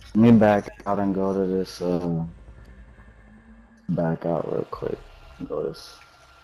Let me back out and go to this, back out real quick. Go to this.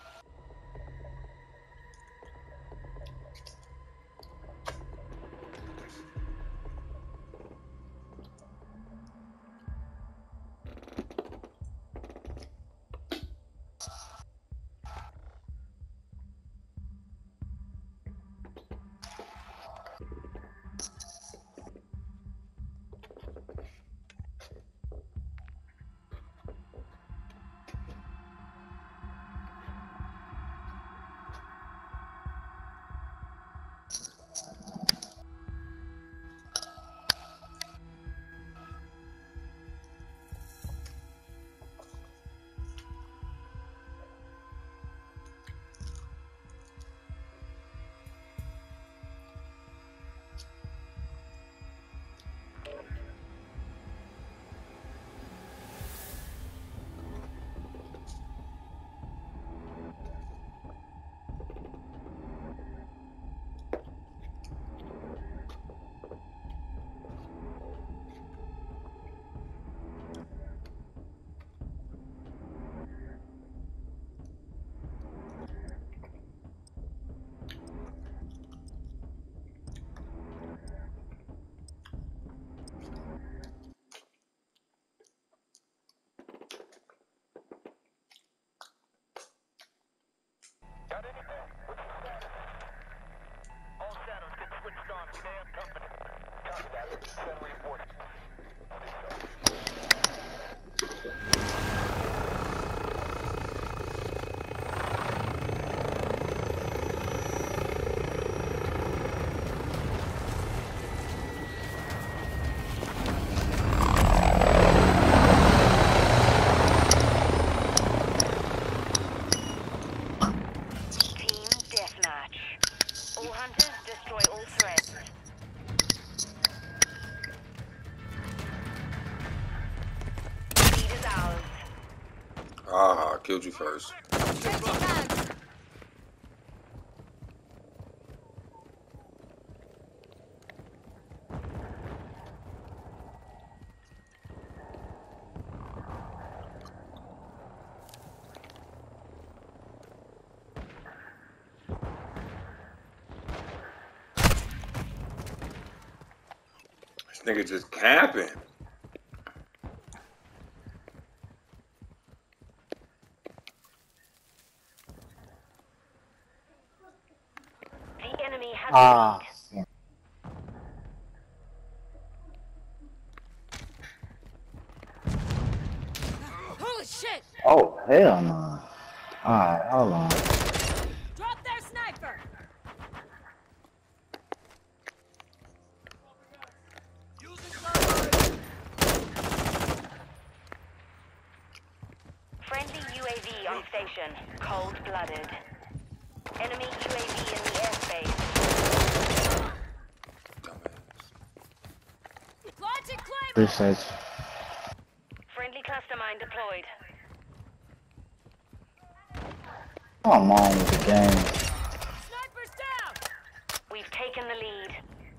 Ah, I killed you first. This nigga just camping. Ah. Holy shit! Oh, hell no. Alright, hold on. Drop their sniper! Friendly UAV on station. Cold-blooded. Enemy UAV in the airspace. Launching Claymore! Appreciate you. Friendly cluster mine deployed. Come on with the game. Sniper's down! We've taken the lead.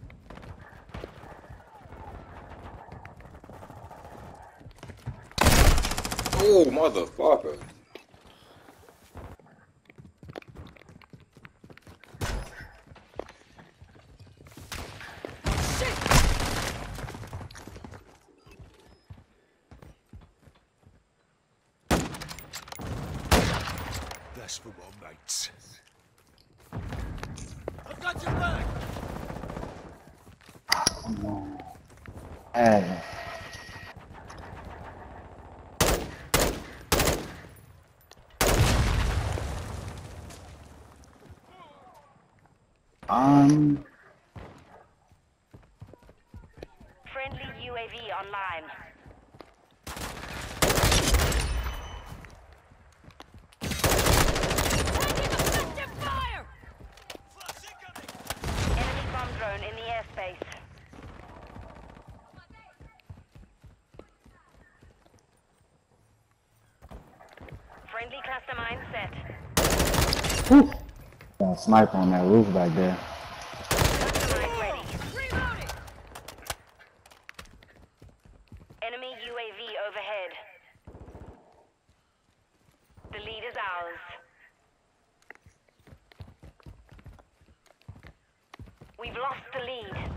Oh, motherfucker. That's for my mates. I've got your back! Come on. Hey. Friendly UAV online. Taking effective fire! Enemy bomb drone in the airspace. Friendly cluster mine set. Whew. Got a sniper on that roof back there. Cluster mine ready. Reloading! lost the lead.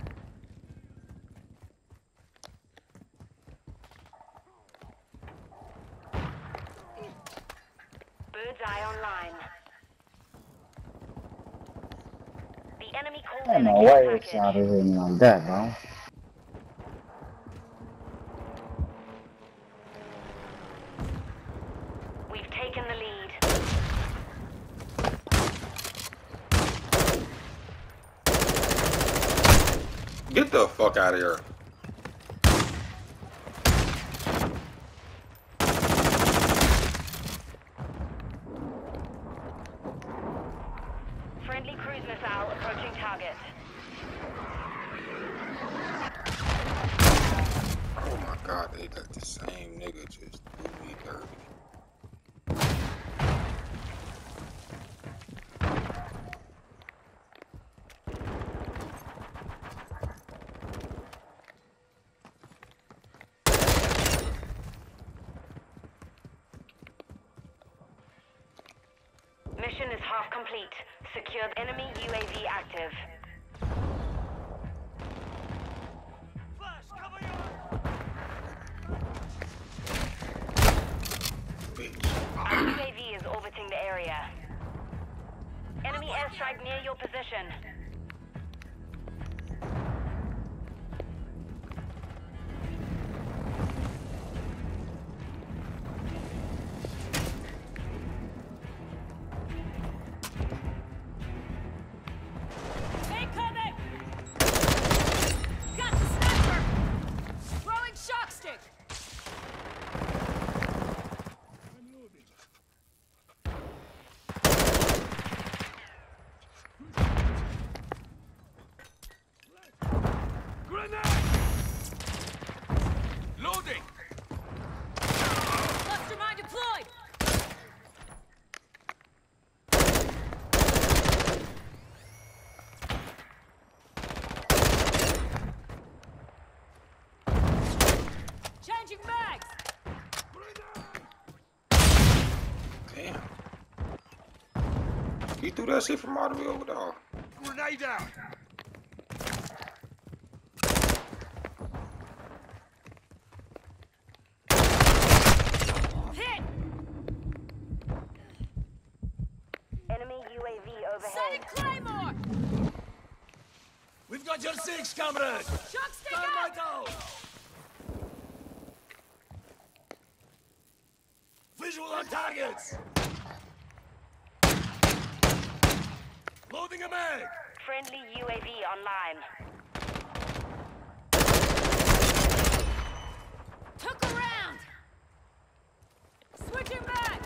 Bird's eye online. The enemy called Ain't in a no care way it's out package. of hitting like that, bro. We've taken the lead. Get the fuck out of here. Friendly cruise missile approaching target. Oh my god, they got the same nigga just do me dirty. Mission is half complete. Secure the enemy UAV active. Flash, cover your... Our UAV is orbiting the area. Enemy airstrike near your position. Incoming! Got the sniper! Throwing shock stick! Grenade! Loading! Cluster mine deployed! Changing mags! Damn. You threw that shit from all the way over there. Grenade out! Hit! Enemy UAV overhead. Setting Claymore! We've got your six, comrade! Shock stick Dynamite out! out! Visual on targets! Loading a mag! Friendly UAV online. Took a round! Switching mags!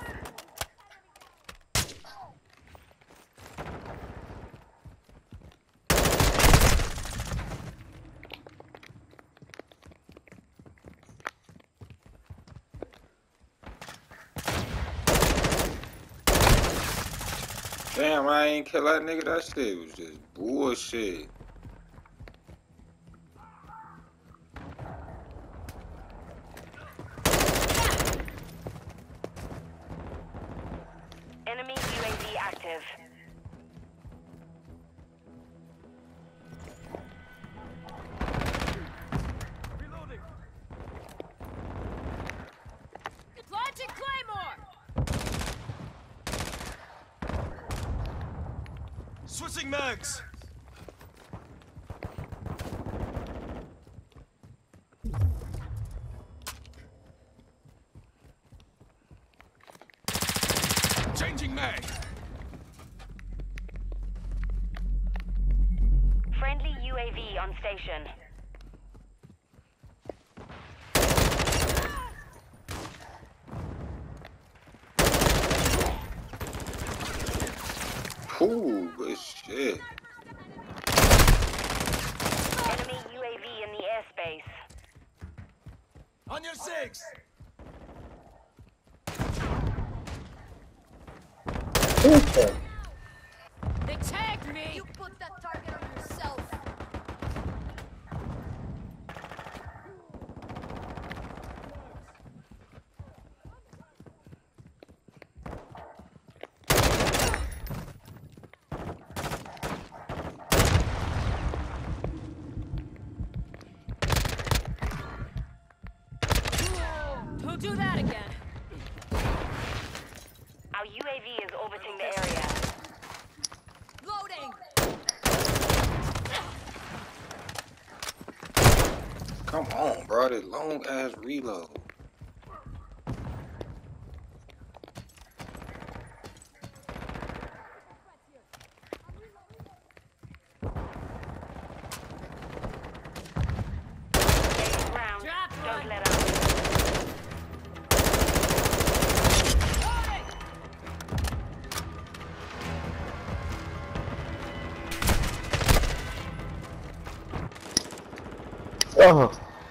Damn, I ain't kill that nigga. That shit was just bullshit. Enemy UAV active. Reloading! Launching Claymore! Switching mags! Changing mag! Friendly UAV on station. Ooh, good shit. Enemy UAV in the airspace. On your six! Super. They tagged me! You put that target on yourself. is orbiting the area. Loading. Come on, bro. This long ass reload. Next round, Drop don't one. let up. Loading. Oh,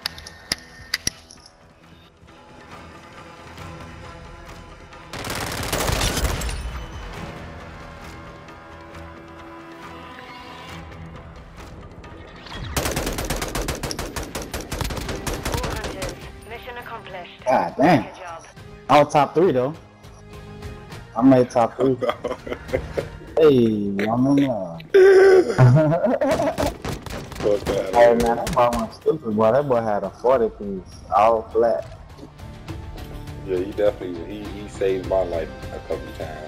All hunters, mission accomplished. God damn. Good job. I was top 3 though. I made top 3. Hey, I'm in there. Hey man, that boy went stupid, boy. That boy had a 40 piece, all flat. Yeah, he definitely he saved my life a couple times.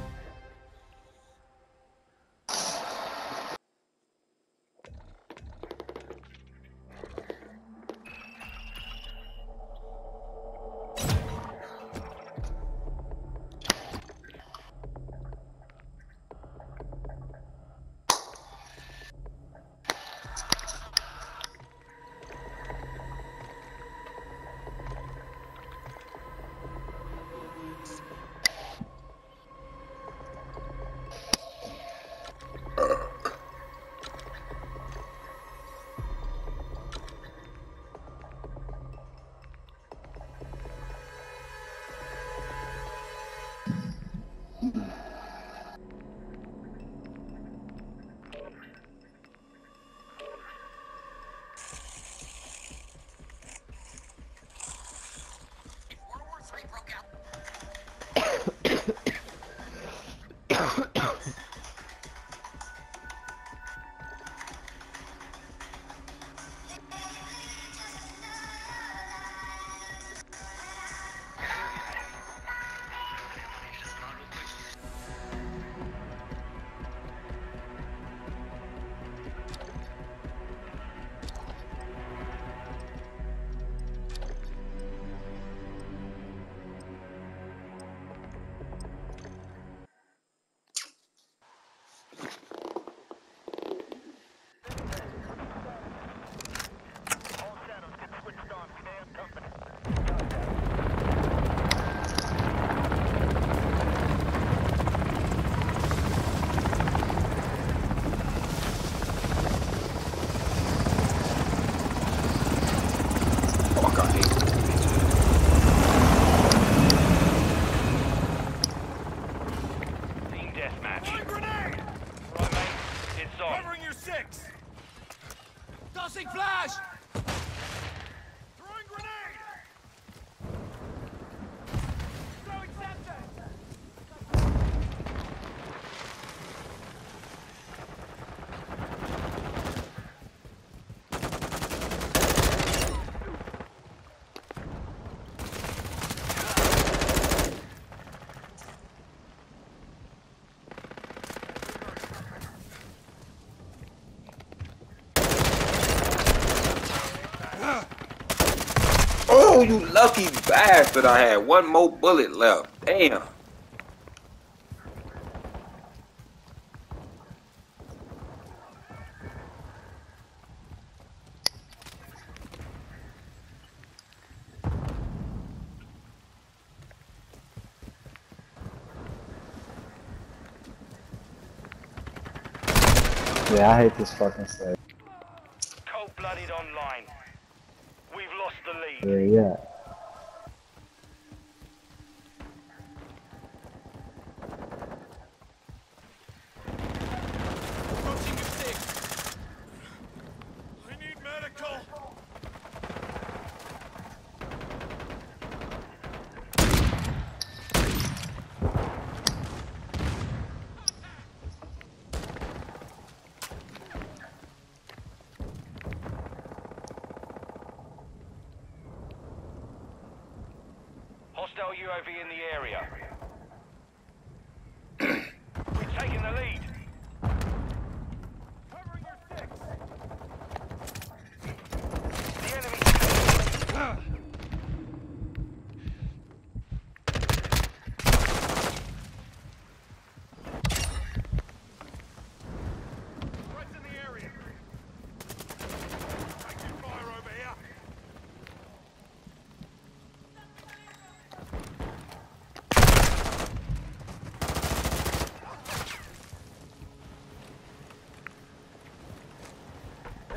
Fuck, I hate these bitches. Team deathmatch. Throwing grenade! Right, mate. It's on. Covering your 6! Tossing flash! Throwing grenade! Throwing scepter! Oh, you lucky bastard! I had one more bullet left. Damn. Yeah, I hate this fucking state. Cold-blooded online. We've lost the lead. Yeah, yeah. Approaching your 6! I need medical! Hostile UAV in the area.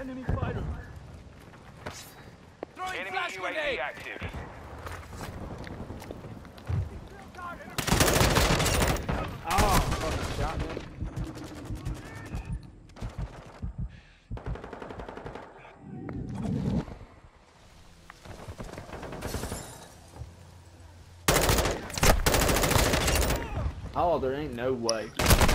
Enemy fighter. Throwing Enemy flash UAV grenade. active. Oh, fucking shot me. Oh, there ain't no way.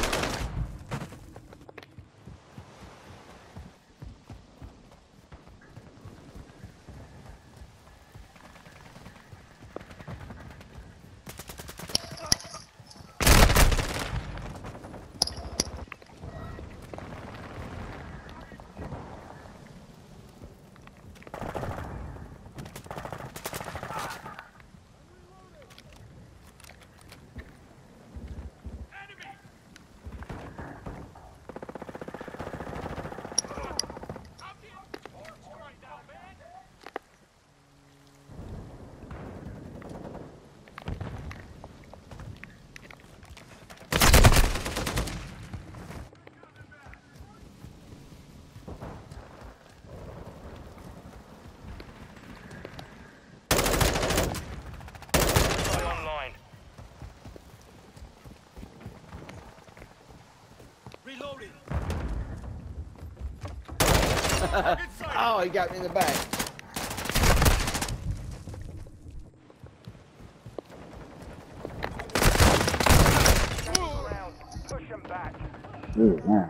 Online. Reloading. Oh, he got me in the back. Round. Push them back. Ooh, man.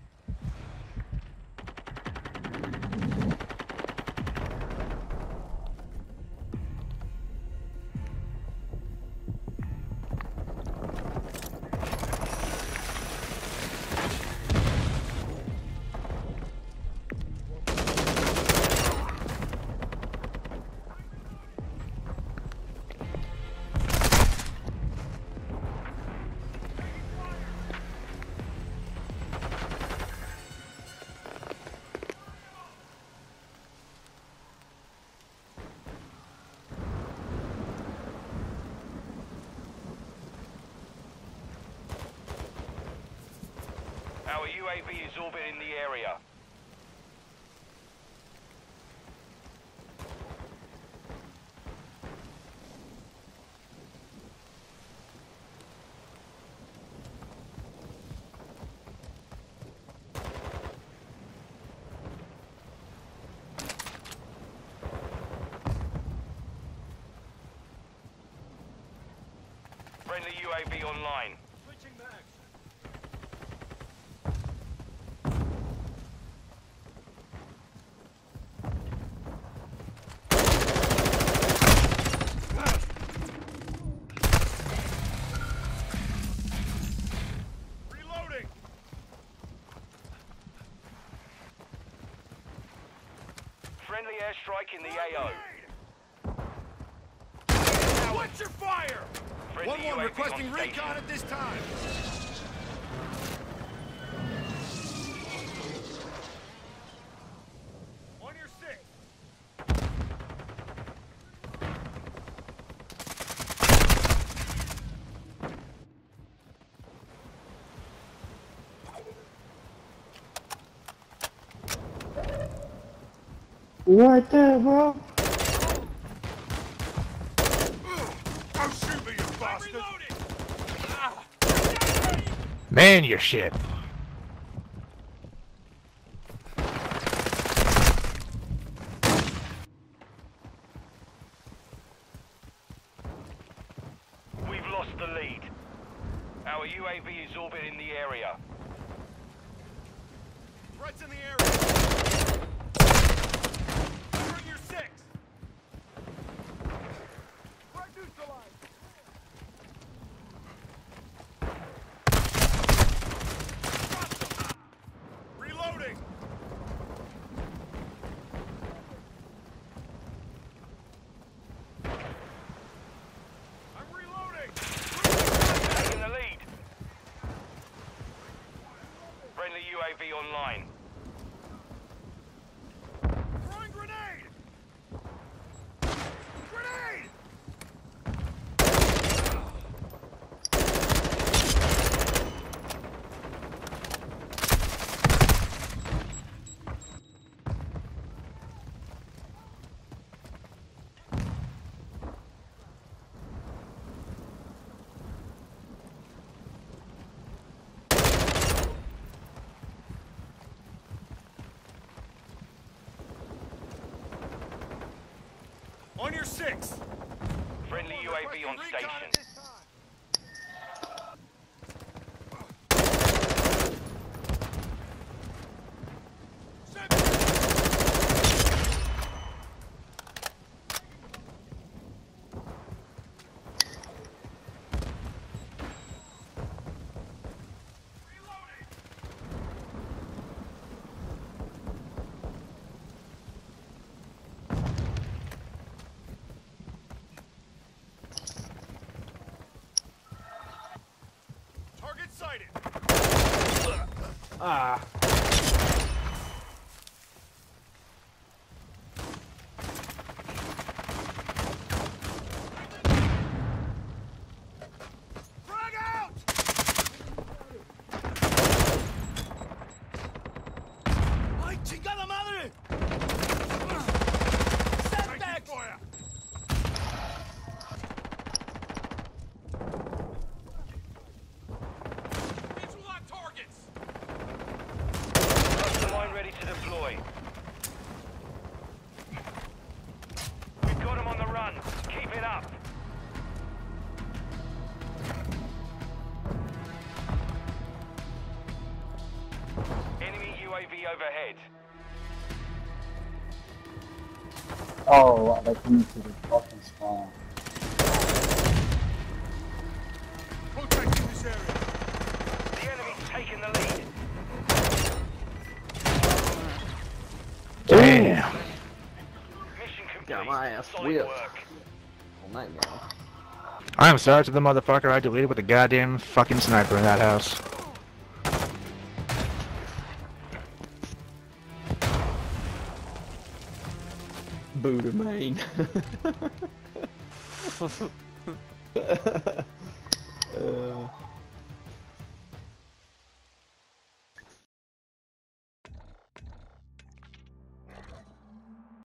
Our UAV is orbiting the area. Friendly UAV online. Switching mags. Reloading. Friendly airstrike in the AO. Watch your fire! Friendly 1-1 UAV requesting on recon station. at this time. On your six. Right there, bro. I'll shoot me, you bastard! Man your shit. We've lost the lead. Our UAV is orbiting the area. Threats in the area. Bring your six. Threat neutralized. Reloading. I'm reloading. Taking the lead. Friendly UAV online. Throwing grenade. Grenade. On your 6. Friendly UAV on station. Target sighted. Ah. Frag out! ¡Ay, chingada madre! Setback! Visual on targets! Cluster mine ready to deploy. We've got them on the run. Keep it up. Enemy UAV overhead. Oh, they come to the fucking spawn. Protecting this area. The enemy's taking the lead. Damn. Mission complete. Got my ass Solid whipped. work. All night now. I'm sorry to the motherfucker I deleted with a goddamn fucking sniper in that house. Buddha main.